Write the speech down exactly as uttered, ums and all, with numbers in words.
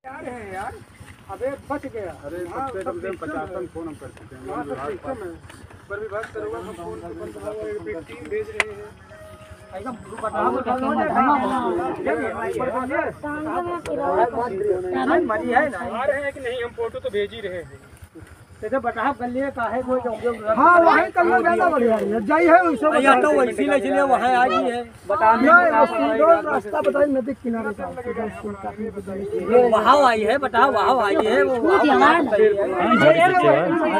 यार है यार, अबे बच गया। अरे सबसे कम से कम पचासन फोन हम कर चुके हैं। हाँ सब सिस्टम है, पर विभाग करूँगा हम फोन टीम भेज रहे हैं। मरी है ना, आ रहे हैं कि नहीं, हम फोटो तो भेज ही रहे हैं। तो बता गलिए काहे कोई हाँ वहीं करना ज्यादा बढ़िया है, जाई है वैसे या तो इसीलिए इसलिए वहाँ आ गई है बताने रास्ता बताइए नदी किनारे का वहाँ आई है, बता वहाँ आई है वो